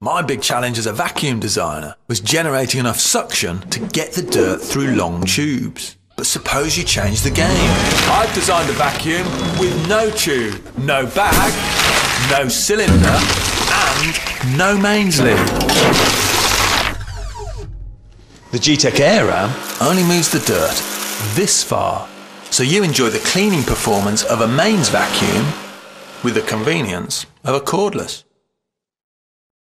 My big challenge as a vacuum designer was generating enough suction to get the dirt through long tubes. But suppose you change the game. I've designed a vacuum with no tube, no bag, no cylinder, and no mains lid. The Gtech Air Ram only moves the dirt this far, so you enjoy the cleaning performance of a mains vacuum with the convenience of a cordless.